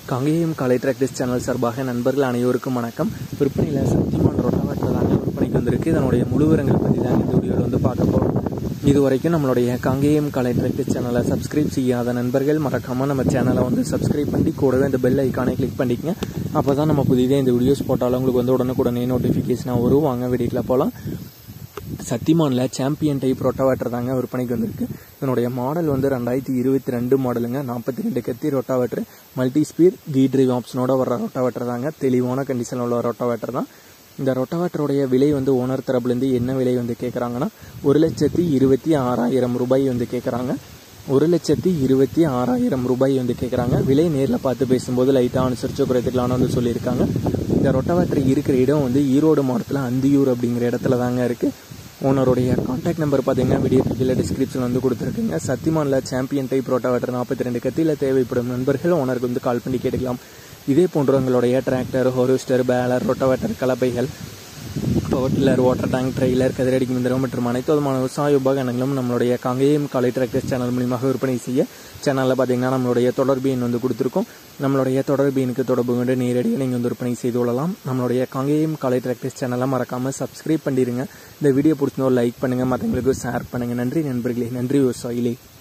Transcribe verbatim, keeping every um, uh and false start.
காங்கேயம் காலை tractors channel சார்பாக நண்பர்கள் அனைவருக்கும் வணக்கம். விற்பனையில் சக்திமான் ரொட்டாவேட்டர் தாங்க விற்பனைக்கு வந்திருக்கு. இதனுடைய முழு விவரங்கள் பற்றி தாங்க இந்த வீடியோவில் வந்து பார்க்க போகிறோம். இது வரைக்கும் நம்மளுடைய காங்கேயம் காலை டிராக்டர்ஸ் சேனலை சப்ஸ்கிரைப் செய்யாத நண்பர்கள் மறக்காமல் நம்ம சேனலை வந்து சப்ஸ்கிரைப் பண்ணி கூடவே இந்த பெல் ஐக்கானை கிளிக் பண்ணிக்கங்க. அப்போ தான் நம்ம புதிதாக இந்த வீடியோஸ் போட்டாலும் உங்களுக்கு வந்து உடனுக்குடனே நோட்டிஃபிகேஷனாக வரும். வாங்க வீடியோக்குள்ள போகலாம். சக்திமானில் சாம்பியன் டைப் ரொட்டாவேட்டர் தாங்க விற்பனைக்கு வந்திருக்கு. இதனுடைய மாடல் வந்து ரெண்டாயிரத்தி இருபத்தி ரெண்டு மாடலுங்க. நாற்பத்தி ரெண்டு கத்தி ரொட்டாவேட்டர், மல்டி ஸ்பீட் கீ டிரைவ் ஆப்ஷனோட வர ரொட்டாவேட்டர் தாங்க. தெளிவான கண்டிஷனில் உள்ள ரொட்டாவேட்டர் தான். இந்த ரொட்டாவேட்டருடைய விலை வந்து ஓனர் தரப்புலேருந்து என்ன விலை வந்து கேட்குறாங்கன்னா ஒரு லட்சத்தி இருபத்தி ஆறாயிரம் ரூபாய் வந்து கேட்குறாங்க. ஒரு லட்சத்தி இருபத்தி ஆறாயிரம் ரூபாய் வந்து கேட்குறாங்க. விலை நேரில் பார்த்து பேசும்போது லைட்டாக அனுசரித்து குறைத்துக்கலான்னு வந்து சொல்லியிருக்காங்க. இந்த ரொட்டாவேட்டர் இருக்கிற இடம் வந்து ஈரோடு மாவட்டத்தில் அந்தியூர் அப்படிங்கிற இடத்துல தாங்க இருக்குது. ஓனருடைய கான்டாக்ட் நம்பர் பார்த்தீங்கன்னா வீடியோ கீழே டிஸ்கிரிப்ஷன் வந்து கொடுத்துருக்குங்க. சக்திமானில் சாம்பியன் டைப் ரொட்டாவேட்டர் நாற்பத்தி ரெண்டு கத்தியில் தேவைப்படும் நண்பர்கள் ஓனருக்கு வந்து கால் பண்ணி கேட்டுக்கலாம். இதே போன்றவங்களுடைய டிராக்டர், ஹார்வெஸ்டர், பேலர், ரொட்டாவேட்டர், கலப்பைகள், power tiller, water tank, trailer, கதிரடி மிந்திரம் மற்றும் அனைத்து விதமான விவசாய உபகரணங்களும் நம்மளுடைய காங்கேயம் காலை டிராக்டர்ஸ் சேனல் மூலியமாக விற்பனை செய்ய சேனலில் பார்த்தீங்கன்னா நம்மளுடைய தொடர்பு எண் வந்து கொடுத்துருக்கோம். நம்மளுடைய தொடர்பு எண்ணுக்கு தொடர்பு கொண்டு நேரடியாக நீங்கள் வந்து விற்பனை செய்து கொள்ளலாம். நம்மளுடைய காங்கேயம் காலை டிராக்டர்ஸ் சேனலை மறக்காமல் சப்ஸ்கிரைப் பண்ணிடுங்க. இந்த வீடியோ பிடிச்சிருந்தோ லைக் பண்ணுங்கள், மற்றவங்களுக்கு ஷேர் பண்ணுங்கள். நன்றி நண்பர்களே, நன்றி விவசாயிகளே.